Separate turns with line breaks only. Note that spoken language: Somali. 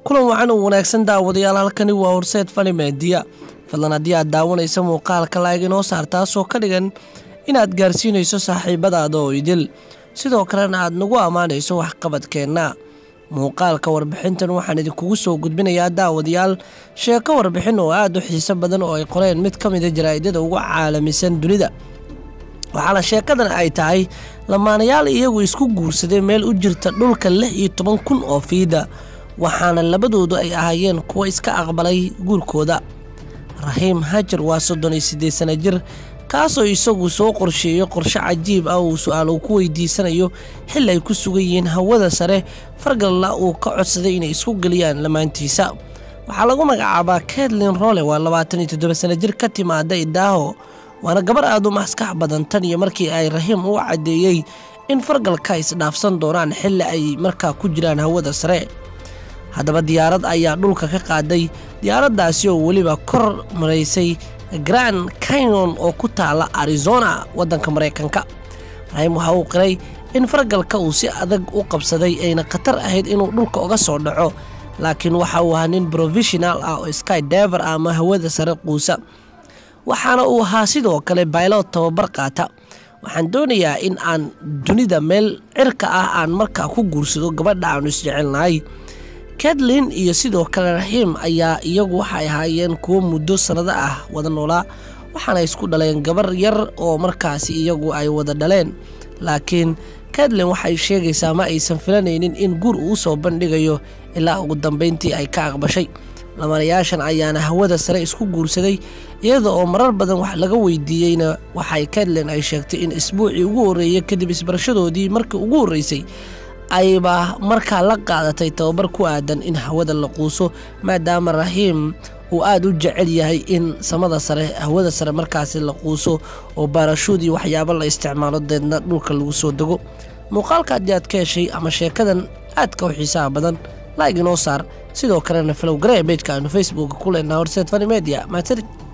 kulan wacan u wanaagsan daawadayaal halkani waa Horseed Funny Media fadlan haddii aad daawanayso muuqaalka like inoo saar taasoo ka dhigan inaad gaarsiinayso saaxiibadaada oo idil sidoo kalena aad nagu amaanayso wax qabadkeena muuqaalka warbixintan waxaan idinkugu soo gudbinayaa daawadayaal sheeko warbixin oo aad u xiiso badan oo ay qoreen mid ka mid ah jaraa'idada ugu caalamisan dunida waxaana sheekadan ay tahay lamaanayaal iyagu isku guursaday meel u jirta dhulka 16,000 oo fiida waxaana labadoodu ay ahaayeen kuwa iska aqbalay guurkooda Rahiim Hajar waa 38 sano jir kaasoo isagu soo qorsheeyay qorshe cajiib ah oo su'aalo ku weydiisanayo xil ay ku sugan yihiin hawada sare fargalna uu ka codsaday inay isku galiyaan lamaantiisa waxaa lagu magacaabaa Caitlin Rowley waa 27 sano jir ka timaada Idaho waana gabar aad u maskax badan tan iyo markii ay Rahiim u cadeeyay in fargalka is dhaafsan doonaan xil ay markaa ku jiraan hawada sare haddaba diyaarad ayaa dhulka ka qaaday diyaaradaasi oo waliba kor mareysay Grand Canyon oo ku taala Arizona wadanka Mareykanka Rahiim waxa uu qiray in fargalka uu si adag u qabsaday ayna khatar ahayd inuu dhulka uga soo dhaco laakiin waxa uu ahaa nin professional ah oo skydiver ama hawada sare quusa waxaana uu ahaa sidoo kale pilot tababar qaata waxaan doonayaa in aan dunida meel cirka ah aan markaa ku guursado gabadha aan isjecelnahay Caitlin iyo sidoo kale Rahiim ayaa iyagu waxay ahaayeen kuwa muddo sanado ah wada noolaa waxaana isku dhaleen gabar yar oo markaasi iyagu ay wada dhaleen laakiin Caitlin waxay sheegaysaa ma aysan filanaynin in guur uu soo bandhigayo ilaa ugu dambeyntii ay ka aqbashay lamaanayaashan ayaana hawada sare isku guursaday iyada oo marar badan wax laga weydiiyeyna waxay Caitlin ay sheegtay in isbuucii ugu horeeyay kadib isbarashadoodii markii ugu horeysay ayba markaa la qaadatay tababar ku aadan in hawada la quuso maadaama Rahiim uu aad u jecel yahay in samada sare hawada sare markaasi la quuso oo barashuud iyo waxyaabo la isticmaalo deedna dhulka lagu soo dago muuqaalka haddii aad ka heshay ama sheekadan aad ka xiisaha badan like inoo saar sidoo kalena follow garee page-ka Facebook ku leenahay Horseed Funny Media